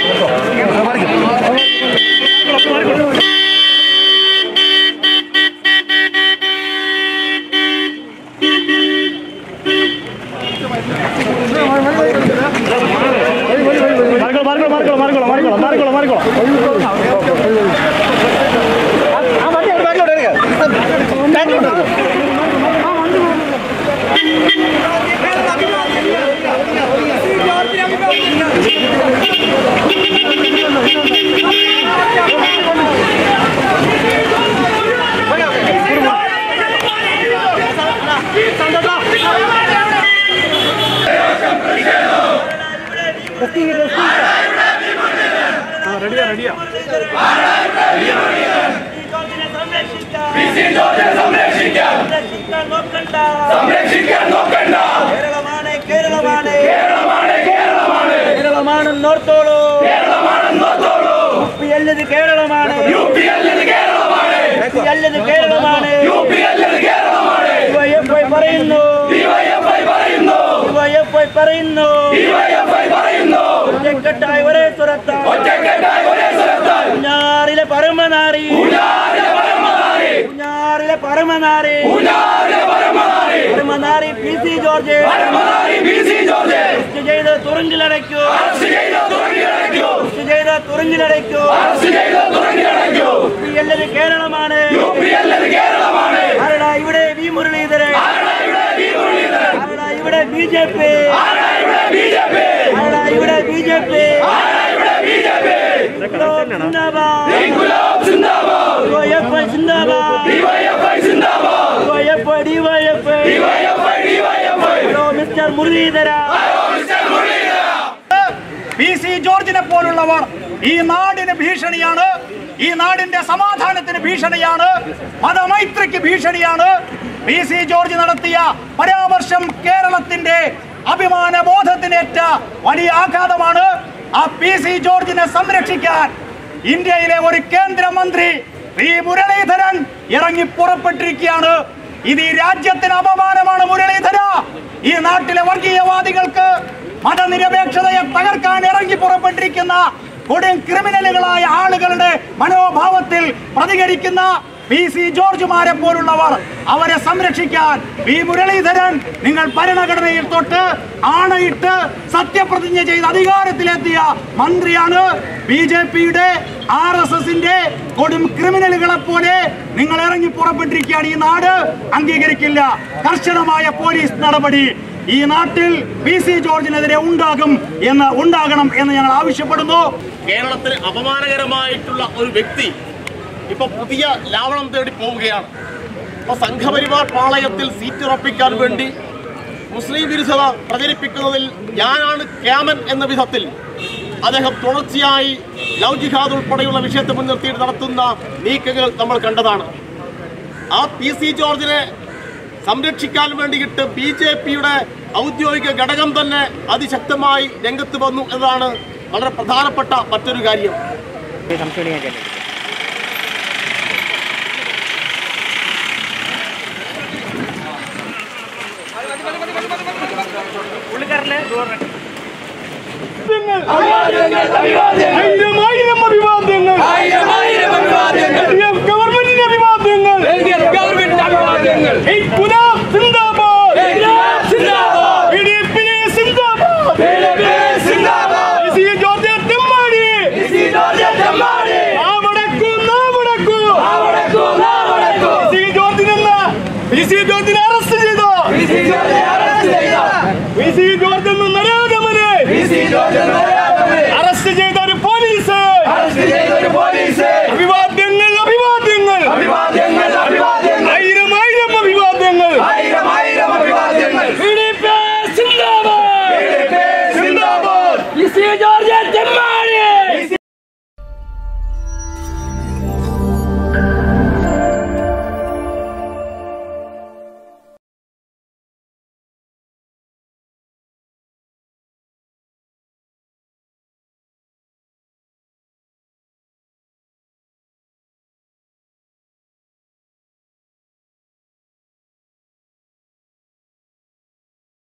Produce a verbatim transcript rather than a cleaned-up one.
P C ജോർജിനെ പോലുള്ളവർ ഈ നാടിന് ഭീഷണിയാണ്, ഈ നാടിന്റെ സമാധാനത്തിന് ഭീഷണിയാണ്, മതമൈത്രിക്ക് ഭീഷണിയാണ്. പി സി ജോർജ് നടത്തിയ പരാമർശം കേരളത്തിന്റെ അഭിമാന ബോധത്തിനേറ്റ വലിയ ആഘാതമാണ്. ആ പി സി ജോർജിനെ സംരക്ഷിക്കാൻ ഇന്ത്യയിലെ ഒരു കേന്ദ്രമന്ത്രി പി മുരളീധരൻ ഇറങ്ങി പുറപ്പെട്ടിരിക്കുകയാണ്. ഇത് ഈ രാജ്യത്തിന് അപമാനമാണ്. മുരളീധര, ഈ നാട്ടിലെ വർഗീയവാദികൾക്ക് മതനിരപേക്ഷതയെ തകർക്കാൻ ഇറങ്ങി പുറപ്പെട്ടിരിക്കുന്ന കൊടും ക്രിമിനലുകളായ ആളുകളുടെ മനോഭാവത്തിൽ പ്രതികരിക്കുന്ന പി സി ജോർജുമാരെ പോലുള്ളവർ, അവരെ സംരക്ഷിക്കാൻ പി മുരളീധരൻ നിങ്ങൾ ഭരണഘടനയിൽ തൊട്ട് ആണയിട്ട് സത്യപ്രതിജ്ഞ ചെയ്ത് അധികാരത്തിലെത്തിയ മന്ത്രിയാണ്. ബി ജെ പിയുടെ ആർ എസ് എസിന്റെ കൊടും ക്രിമിനലുകളെ പോലെ നിങ്ങൾ ഇറങ്ങി പുറപ്പെട്ടിരിക്കുകയാണ്. ഈ നാട് അംഗീകരിക്കില്ല. കർശനമായ പോലീസ് നടപടി ഈ നാട്ടിൽ പി സി ജോർജിനെതിരെ ഉണ്ടാകും എന്ന് ഉണ്ടാകണം എന്ന് ഞങ്ങൾ ആവശ്യപ്പെടുന്നു. കേരളത്തിന് അപമാനകരമായിട്ടുള്ള ഒരു വ്യക്തി ഇപ്പൊ പുതിയ ലാവണം തേടി പോവുകയാണ്. അപ്പൊ സംഘപരിവാർ പാളയത്തിൽ സീറ്റ് ഉറപ്പിക്കാൻ വേണ്ടി മുസ്ലിം വിരുദ്ധത പ്രചരിപ്പിക്കുന്നതിൽ ഞാനാണ് ക്യാമൻ എന്ന വിധത്തിൽ അദ്ദേഹം തുടർച്ചയായി ലവ് ജിഹാദ് ഉൾപ്പെടെയുള്ള വിഷയത്തെ മുൻനിർത്തിയിട്ട് നടത്തുന്ന നീക്കങ്ങൾ നമ്മൾ കണ്ടതാണ്. ആ പി സി ജോർജിനെ സംരക്ഷിക്കാൻ വേണ്ടിയിട്ട് ബി ജെ പിയുടെ ഔദ്യോഗിക ഘടകം തന്നെ അതിശക്തമായി രംഗത്ത് വന്നു എന്നതാണ് വളരെ പ്രധാനപ്പെട്ട മറ്റൊരു കാര്യം. P C George Narendra Modi